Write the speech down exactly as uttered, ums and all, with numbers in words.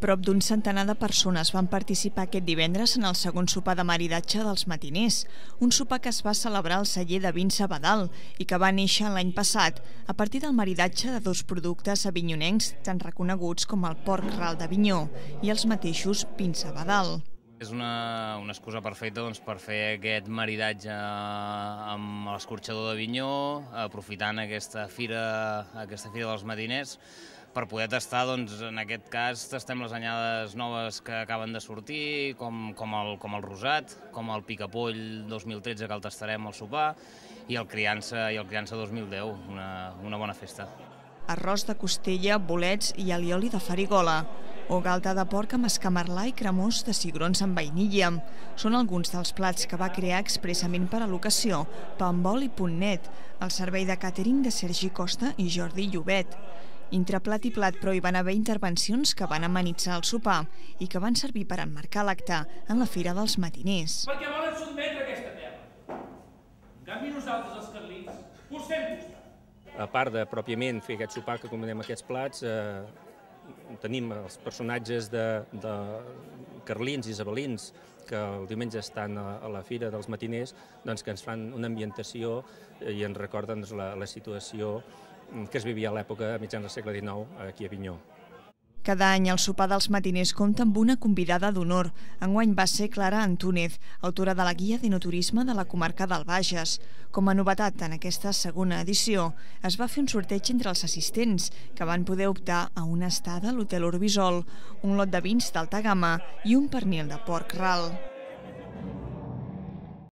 Prop d'un centenar de persones van participar aquest divendres en el segon sopar de maridatge dels matiners, un sopar que es va celebrar al celler de vins Sabadell i que va néixer l'any passat a partir del maridatge de dos productes avinyonencs tan reconeguts com el porc ral d'Avinyó i els mateixos vins Sabadell. És una, una excusa perfecta doncs, per fer aquest maridatge amb l'escorxador d'Avinyó, aprofitant aquesta fira, aquesta fira dels matiners, per poder tastar, doncs, en aquest cas, tastem les anyades noves que acaben de sortir, com, com, el, com el rosat, com el picapoll dos mil tretze, que el tastarem al sopar, i el criança, i el criança dos mil deu, una, una bona festa. Arròs de costella, bolets i alioli de farigola, o galta de porc amb escamarlà i cremós de cigrons amb vainilla. Són alguns dels plats que va crear expressament per a l'ocasió Pambol i Punt Net, el servei de càtering de Sergi Costa i Jordi Llobet. Entre plat i plat, però, hi van haver intervencions que van amenitzar el sopar i que van servir per emmarcar l'acte en la Fira dels Matiners. Perquè volen sotmetre aquesta terra. En canvi, nosaltres, els carlins, us fem costat. A part de, pròpiament, fer aquest sopar que comandem aquests plats, eh, tenim els personatges de, de carlins i isabelins que el diumenge estan a, a la Fira dels Matiners, doncs, que ens fan una ambientació i ens recorden doncs, la, la situació que es vivia a l'època mitjana del segle dinou aquí a Avinyó. Cada any el sopar dels matiners compta amb una convidada d'honor. Enguany va ser Clara Antúnez, autora de la Guia d'Enoturisme de la comarca del Bages. Com a novetat en aquesta segona edició, es va fer un sorteig entre els assistents, que van poder optar a una estada a l'Hotel Orbisol, un lot de vins d'alta gamma i un pernil de porc ral.